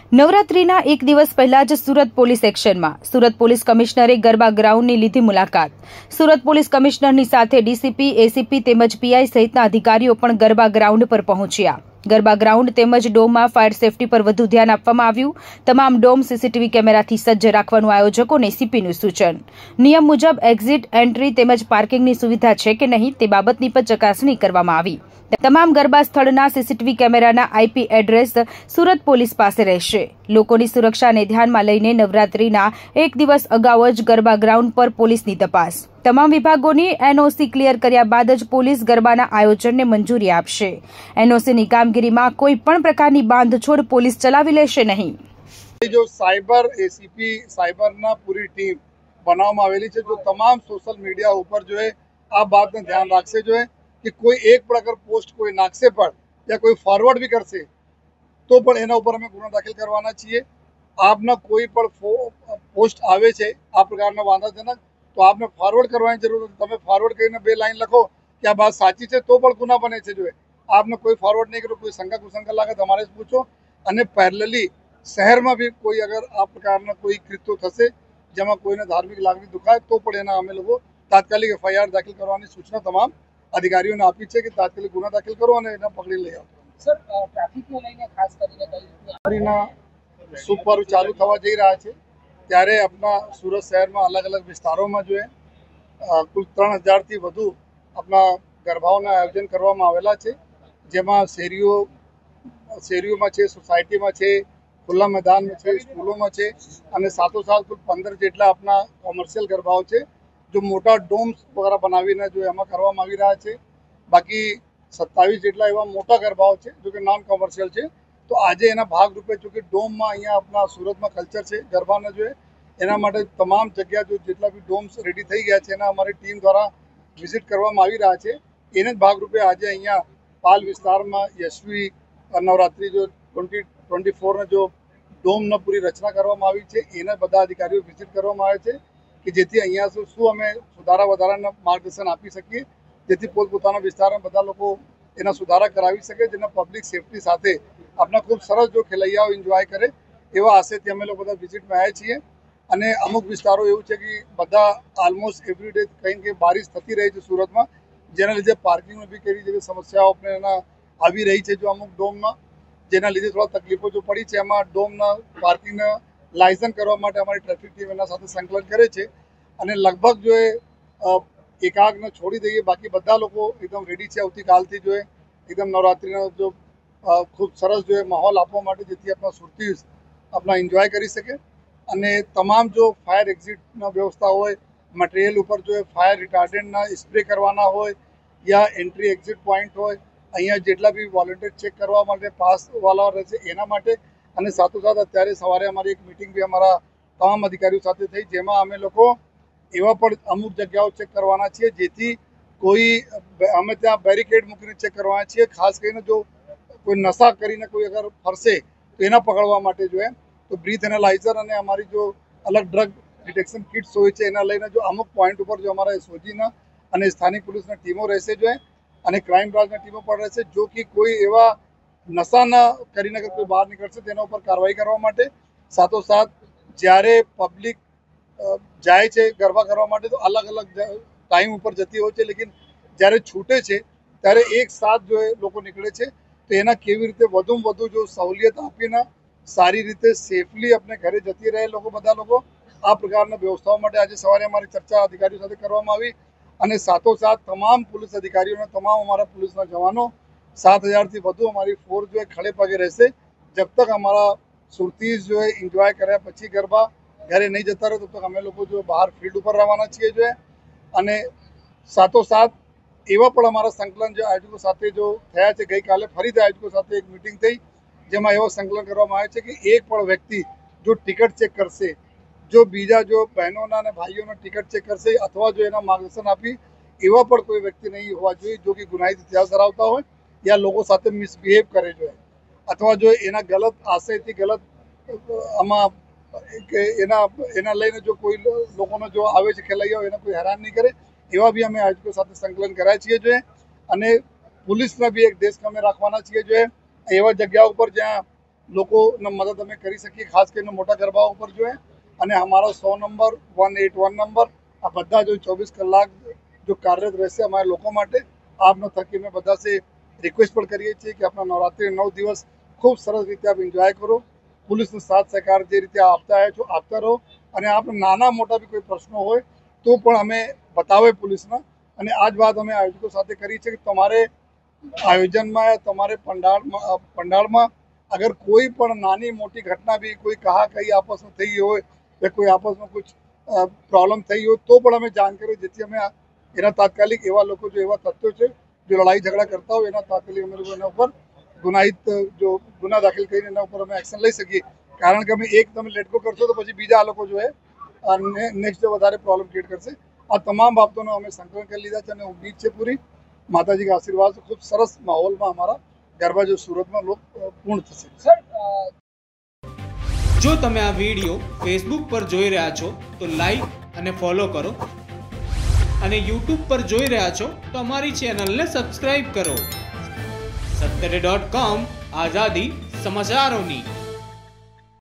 નવરાત્રીના એક દિવસ પહેલા જ સુરત પોલીસ એક્શનમાં। સુરત પોલીસ કમિશનરે ગરબા ગ્રાઉન્ડની લીધી મુલાકાત। સુરત પોલીસ કમિશનરની સાથે ડીસીપી, એસીપી તેમજ પીઆઈ સહિતના અધિકારીઓ પણ ગરબા ગ્રાઉન્ડ પર પહોંચ્યા। ગરબા ગ્રાઉન્ડ તેમજ ડોમમાં ફાયર સેફટી પર વધુ ધ્યાન આપવામાં આવ્યું। તમામ ડોમ સીસીટીવી કેમેરાથી સજ્જ રાખવાનું આયોજકોને સીપીનું સૂચન। નિયમ મુજબ એક્ઝિટ, એન્ટ્રી તેમજ પાર્કિંગની સુવિધા છે કે નહીં તે બાબતની પણ ચકાસણી કરવામાં આવી। તમામ ગરબા સ્થળના સીસીટીવી કેમેરાના આઈપી એડ્રેસ સુરત પોલીસ પાસે રહેશે। લોકોની સુરક્ષાને ધ્યાનમાં લઈને નવરાત્રીના એક દિવસ અગાઉ જ ગરબા ગ્રાઉન્ડ પર પોલીસની તપાસ। તમામ વિભાગોની એનઓસી ક્લિયર કર્યા બાદ જ પોલીસ ગરબાના આયોજનને મંજૂરી આપશે। એનઓસીની કામગીરીમાં કોઈ પણ પ્રકારની બાંધછોડ પોલીસ ચલાવી લેશે નહીં। जो साइबर एसीपी साइबरना पूरी टीम बनावવામાં આવેલી છે, जो तमाम सोशल मीडिया ऊपर जो है આ बात ने ध्यान રાખશે जो है कि कोई एक पर अगर पोस्ट कोई नाखसे पर या कोई फॉरवर्ड भी करશે तो પણ એના ઉપર અમે ગુનો દાખલ કરવાના છીએ। આપના કોઈ પણ પોસ્ટ આવે છે આ પ્રકારના વાંધાજનક તો આપને ફોરવર્ડ કરવાની જરૂર નથી। તમે ફોરવર્ડ કરીને બે લાઈન લખો કે આ વાત સાચી છે તો પણ ગુના બને છે। જો આપને કોઈ ફોરવર્ડ નહીં કરો, કોઈ શંકા કુશંકા લાગે તમારે જ પૂછો। અને પેરેલલી શહેરમાં બી કોઈ અગર આ પ્રકારના કોઈ કૃત્યો થશે જેમાં કોઈને ધાર્મિક લાગણી દુખાય તો પણ એના અમે લોકો તાત્કાલિક એફઆઈઆર દાખલ કરવાની સૂચના તમામ अधिकारियों ने आपी है कि तात्कालिक गुना दाखिल करो और इन्हें पकड़ी ले आओ। सर ट्राफिक में लઈને ખાસ કરીને कई शुभ पर्व चालू थवा जई रहा है त्यारे अपना सूरत शहर में अलग अलग विस्तारों में जो है कुल 3000 थी વધુ अपना गरबाओना आयोजन करवामां आवेला छे। जेमां શેરીઓમાં છે, સોસાયટીમાં છે, ખુલ્લા मैदान में है, स्कूलों में है અને સાથોસાથ कुल 15 જેટલા अपना कॉमर्शियल गरबाओ है जो मोटा डोम्स वगैरह बनावीने जो एमां करवामां आवी रह्या छे। बाकी 27 જેટલા एवा मोटा गरबाओ है जो कि नॉन कॉमर्शियल है। तो आज एना भागरूपे चूँकि डोम में अहींया अपना सूरत में कल्चर है गरबाना जो है एना माटे तमाम जग्या जो जेटला भी डोम्स रेडी थई गया है एना अमारी टीम द्वारा विजिट करवामां आवी रह्या छे। एने ज भागरूपे आज अहींया पाल विस्तार में यशवी नवरात्रि जो 2024 जो डोम ने पूरी रचना करवामां आवी छे एना बधा अधिकारीओ विजिट करवामां आव्या छे कि जेथी अहींया शुं अमे सुधारा वधाराना मार्गदर्शन आपी सकीए, जेथी पोतपोताना विस्तारमां बधा लोको एना सुधारा करावी सके, जेना पब्लिक सेफ्टी साथे अपना खूब सरस जो खेलैयाओ एन्जॉय करे एवा आशयथी अमे लोको बधा विजिटमां आव्या छीए। अने अमुक विस्तारो एवुं छे कि बधा ऑलमोस्ट एवरीडे कहीं के बारिश थती रही है सूरत में, जेना लीधे पार्किंग में भी केवी जेवी समस्याओ अपने एना आवी रही है। जो अमुक डोम में जेना लीधे थोड़ा तकलीफों जो पड़ी है एमां डोमना पार्किंग लाइसेंस करवा माटे अमारी ट्रेफिक टीम एना साथे संकलन करे छे અને લગભગ જો એકાગને છોડી દઈએ બાકી બધા લોકો એકદમ રેડી છે આવતીકાલથી જો એકદમ નવરાત્રિનો જો ખૂબ સરસ જો માહોલ આપવા માટે જેથી આપણા સુરતી આપણા એન્જોય કરી શકે। અને તમામ જો ફાયર એક્ઝિટના વ્યવસ્થા હોય, મટીરિયલ ઉપર જો ફાયર રિટાર્ડન્ટના સ્પ્રે કરવાના હોય યા એન્ટ્રી એક્ઝિટ પોઈન્ટ હોય, અહીંયા જેટલા બી વોલેન્ટિયર ચેક કરવા માટે પાસવાળા રહેશે એના માટે। અને સાથોસાથ અત્યારે સવારે અમારી એક મીટિંગ બી અમારા તમામ અધિકારીઓ સાથે થઈ જેમાં અમે લોકો એવા પણ અમુક જગ્યાઓ ચેક કરવાના છીએ જેથી કોઈ અમે ત્યાં બેરિકેડ મૂકીને ચેક કરવાના છીએ। ખાસ કરીને જો કોઈ નશા કરીને કોઈ અગર ફરશે તો એના પકડવા માટે જો તો બ્રીથ એનાલાઇઝર અને અમારી જો અલગ ડ્રગ ડિટેક્શન કિટ્સ હોય છે એના લઈને જો અમુક પોઈન્ટ ઉપર જો અમારા એસઓજીના અને સ્થાનિક પોલીસના ટીમો રહેશે જો અને ક્રાઇમ બ્રાન્ચના ટીમો પણ રહેશે જો કે કોઈ એવા નશાના કરીને અગર કોઈ બહાર નીકળશે તેના ઉપર કાર્યવાહી કરવા માટે। સાથોસાથ જ્યારે પબ્લિક જાય છે ગરબા કરવા માટે તો અલગ અલગ ટાઈમ ઉપર જતી હોય છે, લેकिन જ્યારે છૂટે છે ત્યારે એક સાથ જો લોકો નીકળે છે તો એના કેવી રીતે વધુમાં વધુ જો સહુલિયત આપીને સારી રીતે સેફલી આપણે ઘરે જતી રહે લોકો બધા લોકો આ પ્રકારના વ્યવસ્થાઓ માટે આજે સવારે અમારી ચર્ચા અધિકારીઓ સાથે કરવામાં આવી। અને સાથોસાથ તમામ પોલીસ અધિકારીઓને તમામ અમારા પોલીસના જવાનો 7000 થી વધુ અમારી ફોર્સ જો ખડે પગે રહેશે जब तक हमारा सुरतीज जो है एंजॉय કર્યા પછી ગરબા घरे नहीं जता रहे तब तक अमे लोग जो बहार फील्ड पर रवाना छे जो है। साथोसाथ एवा पण अमारा संकलन जो आयोजकों साथे जो थया छे गई काले फरीथी आयोजकों साथे एक मीटिंग थई जेमां एवो संकलन करवामां आव्यो छे कि एक पण व्यक्ति जो टिकट चेक करशे, जो बीजा जो बहनों ने भाईओं टिकट चेक करशे अथवा जो एना मार्गदर्शन आपी एवा पण कोई व्यक्ति नहीं होवा जोईए जो कि गुनाहित इतिहास धरावता होय या लोगों साथे मिसबिहेव करे जो अथवा जो एना गलत आशयथी गलत आमां કે એના લઈને જો કોઈ લોકોનો જો આવે છે ખેલૈયાઓ એને કોઈ હેરાન નહીં કરે એવા બી અમે આયોજકો સાથે સંકલન કર્યા છીએ જો અને પોલીસને બી એક દેશ અમે રાખવાના છીએ જો એવા જગ્યા ઉપર જ્યાં લોકોને મદદ અમે કરી શકીએ, ખાસ કરીને મોટા ગરબાઓ ઉપર જો અને અમારા 100 નંબર 181 નંબર આ બધા જો 24 કલાક જો કાર્યરત રહેશે અમારા લોકો માટે. આપનો થકી મેં બધા સે રિક્વેસ્ટ પણ કરીએ છીએ કે આપણા નવરાત્રિ 9 દિવસ ખૂબ સરસ રીતે આપ એન્જોય કરો. પોલીસનો સાથ સહકાર જે રીતે આપતા આવ્યા છો આપતા રહો, અને આપણે નાના મોટા બી કોઈ પ્રશ્નો હોય તો પણ અમે બતાવે પોલીસના. અને આ જ વાત અમે આયોજકો સાથે કરી છે કે તમારે આયોજનમાં તમારે પંડાળમાં અગર કોઈ પણ નાની મોટી ઘટના બી કોઈ કહી આપસમાં થઈ હોય કે કોઈ આપસમાં કુછ પ્રોબ્લેમ થઈ હોય તો પણ અમે જાણ કરીએ, જેથી અમે એના તાત્કાલિક એવા લોકો જો એવા તથ્યો છે જો લડાઈ ઝઘડા કરતા હોય એના તાત્કાલિક અમે લોકો એના ઉપર ગુના દાખલ કરીને એના ઉપર અમે એક્શન લઈ શકીએ. કારણ કે અમે એક તમે લેટકો કરશો તો પછી બીજા લોકો જો નેક્સ્ટ ડે વધારે પ્રોબ્લેમ ક્રિએટ કરશે. આ તમામ બાબતોનો અમે સંકલન કરી લીધા છે અને ઉમ્મીદ છે પૂરી માતાજી का आशीर्वाद से खूब सरस माहौल में हमारा गरबा जो सूरत में लोग पूर्ण થશે. સર જો તમે આ વિડીયો ફેસબુક પર જોઈ રહ્યા છો તો લાઈક અને ફોલો કરો, અને યુટ્યુબ પર જોઈ રહ્યા છો તો અમારી ચેનલને સબસ્ક્રાઇબ કરો. 77.com આઝાદી સમાચારોની.